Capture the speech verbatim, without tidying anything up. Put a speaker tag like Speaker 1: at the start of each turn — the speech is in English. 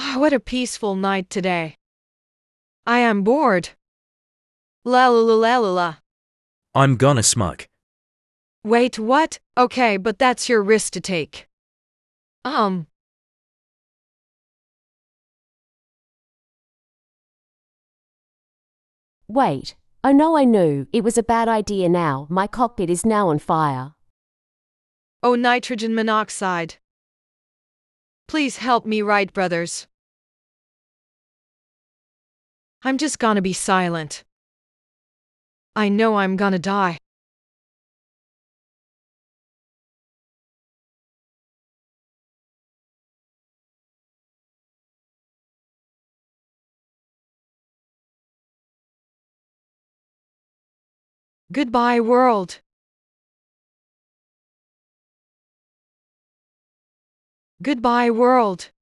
Speaker 1: What a peaceful night today. I am bored. La la la la la la.
Speaker 2: I'm gonna smoke.
Speaker 1: Wait, what? Okay, but that's your risk to take. Um.
Speaker 3: Wait. Oh no, I knew. It was a bad idea now. My cockpit is now on fire.
Speaker 1: Oh, nitrogen monoxide. Please help me, Wright brothers. I'm just gonna be silent. I know I'm gonna die. Goodbye, world. Goodbye, world.